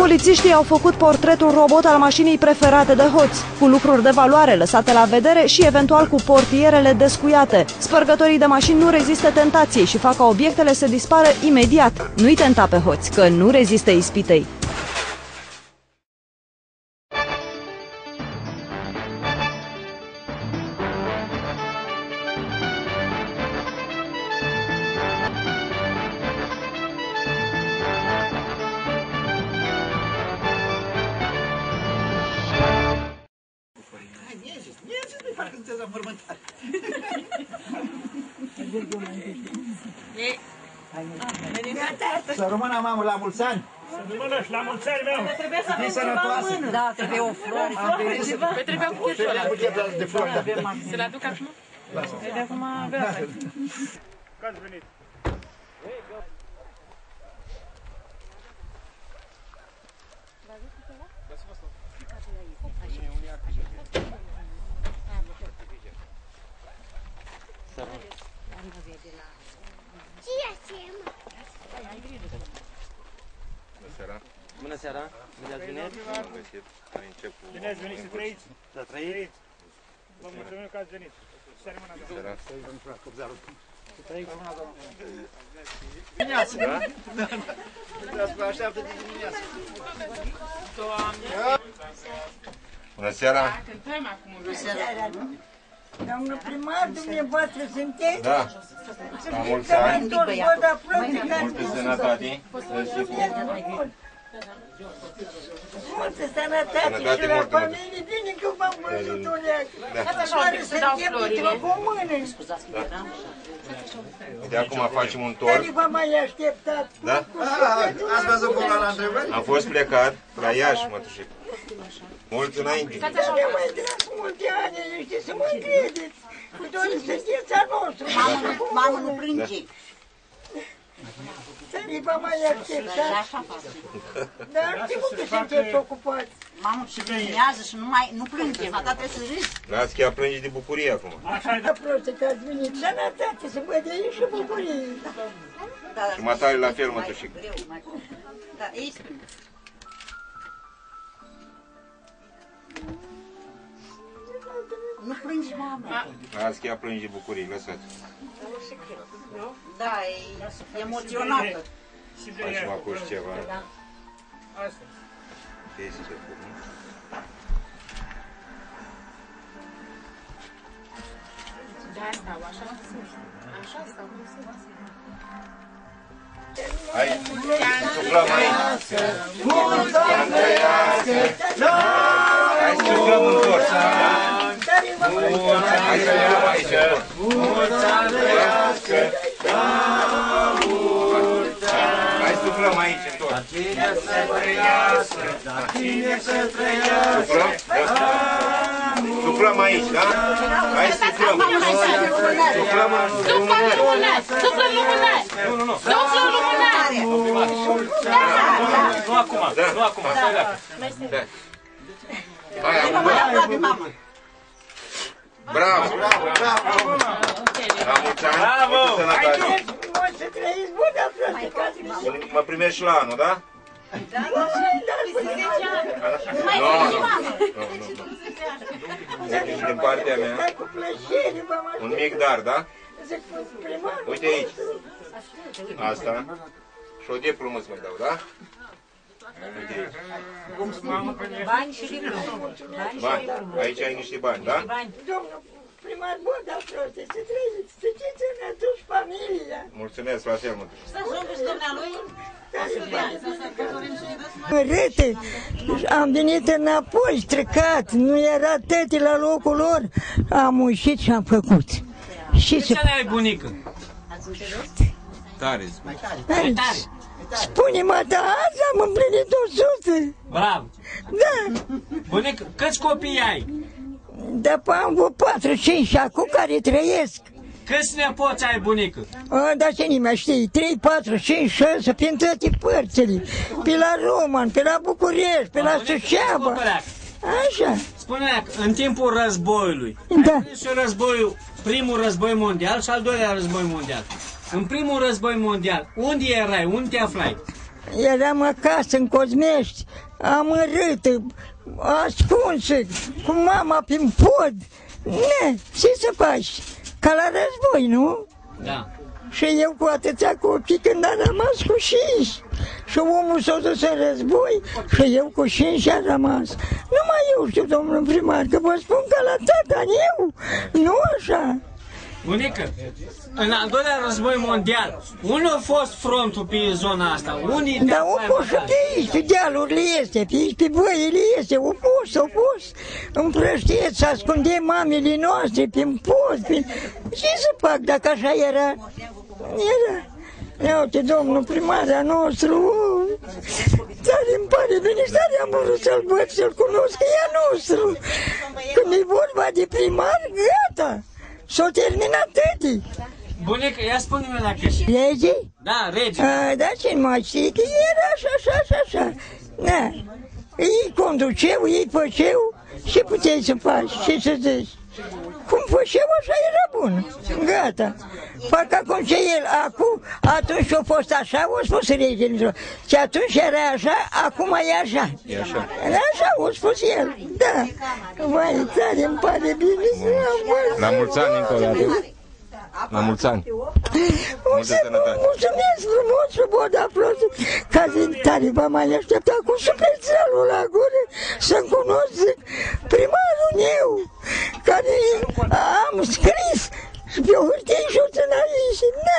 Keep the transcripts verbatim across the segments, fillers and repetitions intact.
Polițiștii au făcut portretul robot al mașinii preferate de hoți, cu lucruri de valoare lăsate la vedere și eventual cu portierele descuiate. Spărgătorii de mașini nu rezistă tentației și fac ca obiectele să dispară imediat. Nu-i tenta pe hoți, că nu rezistă ispitei. Să rămână, mamă, la mulți ani! Să rămână și la mulți ani, meu! Trebuie să avem ceva în mână. Da, trebuie o flori. Păi trebuia buchetul ăla. De flori, da. Să-l aduc acum? Lasă. De acum gata. Că ați venit? Bună seara! Bine ați venit! Bine ați venit să trăiți! Să trăiți! Vă mulțumim că ați venit! Să rămână, doamne! Dimineața! Da? Așteaptă de dimineață! Bună seara! Cântăm acum! Bună seara! Doamnă primar, dumneavoastră sunteți? Da! La mulți ani! Multă sănătate! Multă sănătate și la familie, bine că v-am văzut o leacă. Doar suntem dintr-o comună. De acum facem un tor. Care v-am mai așteptat? Da? Ați văzut cum la întrebări? Am fost plecat la Iași, mătușic. Mult înainte. Dar de mai drag cu multe ani, știți, să mă încredeți. Cu toți sunteți a nostru. Mamă, nu plânge. Țării v-am mai așteptat. Dar știu că sunteți ocupați. Mamă, și diminează și nu mai, nu plânge, fata trebuie să râzi. Las chiar plânge de bucurie acum. Da, proste că ați venit. Sănătate, să văd aici și bucurie. Și matale la fel, mătușic. Da, aici plânge. Nu plângi, mamă. Las chiar plânge de bucurie, lăsați. Da, e emoționată. Facem acum și ceva. Asta. Piese de fum. De-aia stau, așa sunt. Așa stau, cum sunt. Hai, suflăm aici. Mulți ani trăiască! Hai să suflăm în tor. Hai să suflăm aici. Mulți ani trăiască! Hai să suflăm aici în tor. Cine să trăiască, cine să trăiască, Suflăm aici, da? Hai să suflăm. Suflăm în lumânări. Suflăm lumânări! Nu, nu, nu. Suflăm lumânări! Nu acum, nu acum, stai dacă. Hai, acum. Bravo! La mulți ani, multă sănătate. Să trăiți bun, dar proste, că ați venit. Mă primești și la anul, da? Da, da, Nu, nu, nu. Zici din partea mea, cu plăcere, v-am un mic dar, da? Zic, primar. Uite aici. Asta. Și o diplomă îți mai dau, da? Uite aici. Bani și diplomă. Bani. Aici ai niște bani, da? Domnul primar, bun, dar proste, să trăiți, să știți să ne aduci familia. Mulțumesc, la fel, mă duc. Să-ți rugă și dumnealui. Rete, am venit înapoi, stricat, nu era tăti la locul lor, am ușit și am făcut. Și Ce ai, bunică? Tare. Mai tare. Spune-mă, da, azi am împlinit o sută. Bravo. Da. Bunică, câți copii ai? Da, am vreo patru, cinci acum care trăiesc. Câți nepoți ai, bunică? A, da, ce nimeni știe, trei, patru, cinci, șase, prin toate părțile. Pe la Roman, pe la București, pe la Suceava. Așa. Spune-ne, în timpul războiului, Da. ai prins și războiul, primul război mondial și al doilea război mondial. În primul război mondial, unde erai, unde te aflai? Eram acasă în Cozmești, amărâtă, ascunsă, cu mama prin pod. Ne, ce să faci? Ca la război, nu? Da. Și eu cu atâția copii când am rămas cu cinci. Și omul s-a dus în război și eu cu cinci am rămas. Numai eu știu, domnul primar, că vă spun că la tata eu, nu așa. Bunică, în al doilea război mondial, unde a fost frontul pe zona asta? Unii Dar au pus și pe aici, pe dealurile este, pe aici, pe băile este, au pus, au pus. Împrăștiet, să ascunde mamele noastre prin pod, prin... Ce să fac dacă așa era? Era. Ia uite, domnul primar al nostru, tare îmi pare bine, tare am vrut să-l văd, să-l cunosc, că e al nostru. Când e vorba de primar, gata. S-au terminat tătii. Bunică, ia spune-mi la chestie. Rege? Da, rege. A, da, ce mai știi, că era așa, așa, așa, așa. Da. Ei conduceau, ei făceau, ce puteai să faci, ce să zici? Cum făceau, așa era bun. Gata. Fac acum ce el, acum, atunci a fost așa, o spus regele. Și atunci era așa, acum e așa. E așa. Așa o spus el, da. Vai, tare, îmi pare bine să am văzut. La mulți ani încă o dată. La mulți ani. Multă sănătate. Mulțumesc frumos și bun aplauz. Ca zi tare v-am mai așteptat cu sufletelul la gură să-mi cunosc primarul meu, care am scris pe o hârtie și o țin aici. Da.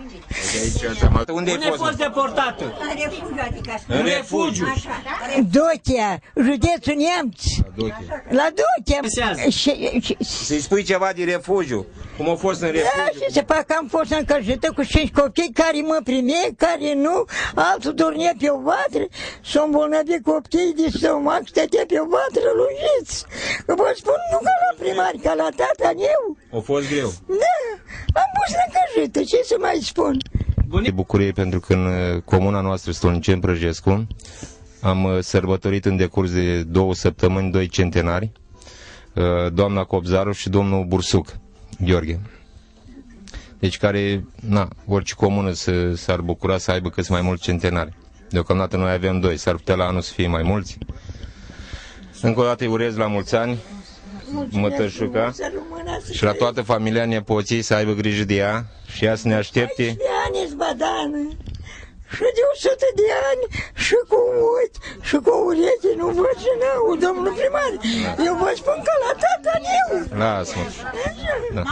Unde ai fost deportată? În refugiu, adică așa. În refugiu. Dochea, județul Neamț. La Dochea. Să-i spui ceva de refugiu. Cum a fost în Da, refugiu. și se fac că am fost încălzită cu cinci copii care mă prime, care nu, altul dormea pe o vatră, s-o îmbolnăvit copiii de stomac, stătea pe o vatră lungiți. Că vă spun, nu ca la primar, ca la tata eu. A fost greu. Da, am fost încălzită, ce să mai spun? De bucurie pentru că în comuna noastră Stolniceni Prăjescu am sărbătorit în decurs de două săptămâni doi centenari, doamna Cobzaru și domnul Bursuc Gheorghe. Deci care, na, orice comună s-ar bucura să aibă cât mai mulți centenari. Deocamdată noi avem doi, s-ar putea la anul să fie mai mulți. Încă o dată îi urez la mulți ani, mătășuca, și la toată familia, nepoții, să aibă grijă de ea și ea să ne aștepte. paisprezece ani zbadană, și de o sută de ani, și cu ochi, și cu ureche, nu văd și n-aud, domnul primar. Eu vă spun că la tata eu. Lasă-mă. Da.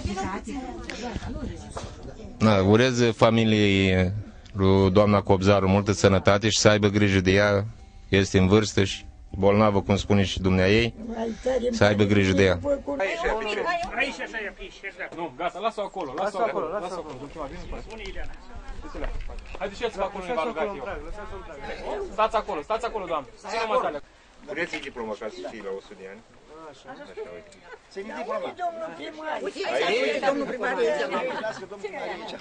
Da, urez familiei lui doamna Cobzaru multă sănătate și să aibă grijă de ea, este în vârstă și bolnavă, cum spune și dumneaei, să aibă grijă de ea. Aici, așa e, aici, exact. Nu, gata, lasă-o acolo, lasă-o acolo, lasă-o acolo. Spune Ileana. Hai, duceți-vă acolo, nu v-a rugat eu. Stați acolo, stați acolo, doamne. Ține-mă tale. Vreți diploma ca să fii la o sută de ani? Așa. Așa, uite. Ține diploma. Domnul primar. Aici, domnul primar. Lasă că domnul primar e aici.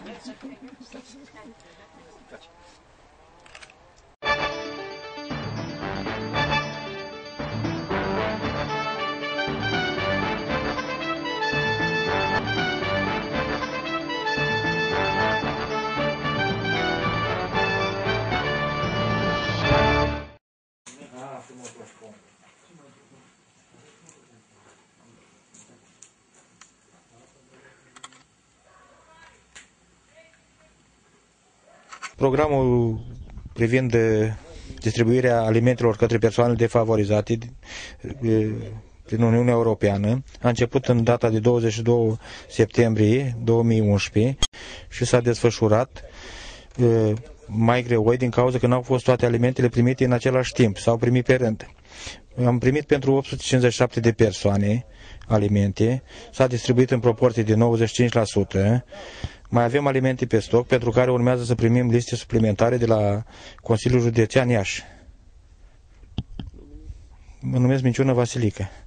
Programul privind distribuirea alimentelor către persoanele defavorizate prin Uniunea Europeană a început în data de douăzeci și doi septembrie două mii unsprezece și s-a desfășurat mai greoi din cauza că n-au fost toate alimentele primite în același timp, s-au primit pe rând. Am primit pentru opt sute cincizeci și șapte de persoane alimente, s-a distribuit în proporție de nouăzeci și cinci la sută. Mai avem alimente pe stoc, pentru care urmează să primim liste suplimentare de la Consiliul Județean Iași. Mă numesc Minciună Vasilică.